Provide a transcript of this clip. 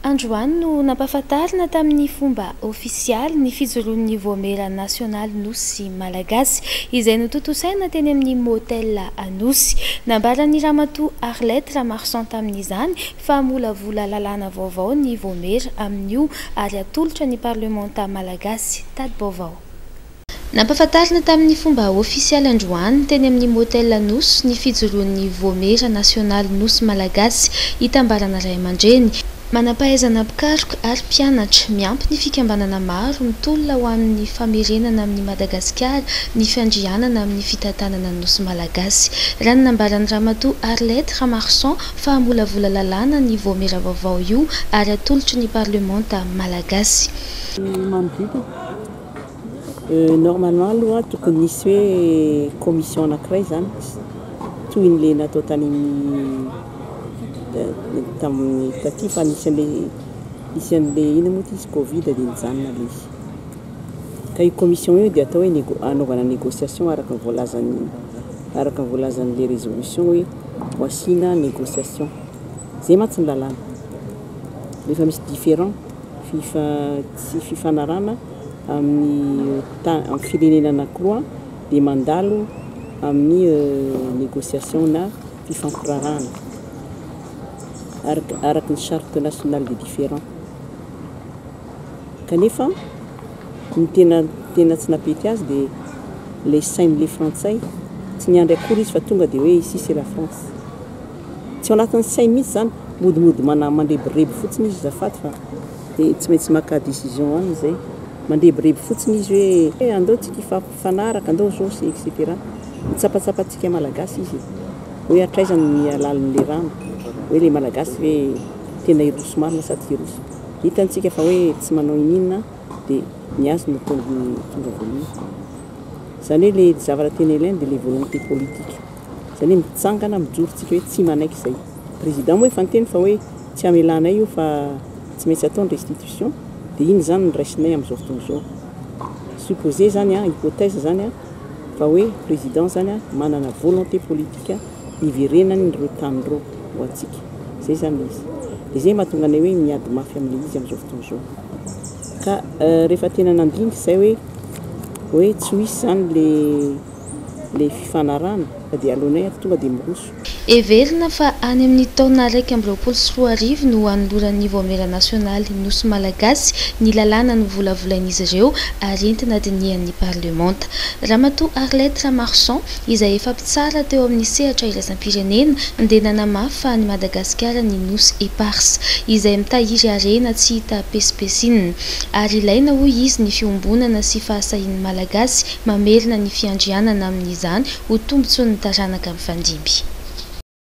Androany no nampahafantarina tamin'ny fomba ofisialy ny fijoroan'ny voamera nasionaly nosy malagasy izay notontosaina teny amin'ny motel Anosy. Nambaran'ny ramatoa Arlette Ramarsan tamin'izany fa molavola lalàna vaovao ny voamera amin'io ary atolotra ny parlementa malagasy tady vaovao. Nampahafantarina tamin'ny fomba ofisialy androany teny amin'ny motel Anosy ny fijoroan'ny voamera nasionaly nosy malagasy hitambarana ray aman-dreny. Manampahaizana mpikaroka ary mpianatra miampy ny fikambanana maro mitolona ho amin'ny famerenana amin'ny Madagasikara ny fiandrianana amin'ny fitantanana nosy malagasy. Raha ny nambaran'ny ramatoa Arlette Ramarsan fa hamolavola lalàna ny voamera vaovao io ary atolotry ny parlementa malagasy. Normalement aloha tokony nisy hoe commission anankiray zany toy ny le natao tamin'ny taty fa nisy an'le ino moa izy Covid dia nijanona le izy. Ka io commission io dia atao hoe anaovana négociation araka ny voalazan'le résolution hoe ho asina négociation. Zay mantsy ny lalàna. Rehefa misy différent sy fifanarana amin'ny firenena anankiroa dia mandalo amin'ny négociation na fifampirarahana araka ny charte nationale des différents. Kanefa ny tena tsy napety azy dia les sain'le frantsay tsy niandry akory izy fa tonga dia hoe ici c'est la France. Tsy ao anatin'ny sainy mihitsy zany modimody mandrebireby fotsiny izy zafady fa dia tsy maintsy maka décision any zay. Mandrebireby fotsiny izy hoe andao tsika fanaraka andao zao sy etc. Mitsapatsapatsika malagasy izy hoe atraizany ny alalin'le rano hoe le malagasy hoe tena irosy marina sady irosy. Hitantsika fa hoe tsy manao ininona dia niazo no tonga voalohany. Zany hoe le zavatra tena ilaina dia le volonté politique. Zany hoe mitsangana mijorontsika hoe tsy manaiky izay. Président moa efa niteny fa hoe tsy amelanay io fa tsy maintsy atao ny restitution. Dia iny zany ny raisinay amin'izao fotoana izao. Supposé zany hypothèse zany fa hoe président zany manana volonté politique hiverenany ireo tanyreo ho antsika. Zay zany izy. Dia zay mahatonga anay hoe miady mafy amin'ilay izy amin'izao fotoana izao. Ka rehefa tena nandiniky izay hoe tsy hisy zany le fifanarahana dia alohanay tonga dia miroso. Everina fa any amin'ny taona 2024 no anoloran'ny voamera nasionaly nosy malagasy ny lalàna no volavolain'izy ireo ary entina dinihan'ny parlementa. Ramatoa Arlette Ramarsan izay efa mpitsara teo amin'ny sehatra iraisam-pirenena dia nanamafy fa ny Madagasikara ny nosy eparsa izay mitahiry harena tsy hita pesipesinina ary ilaina hoy izy ny fiombonana sy fahasahin'ny malagasy mamerina ny fiandrianana amin'izany ho tombontsoan'ny taranaka mifandimby.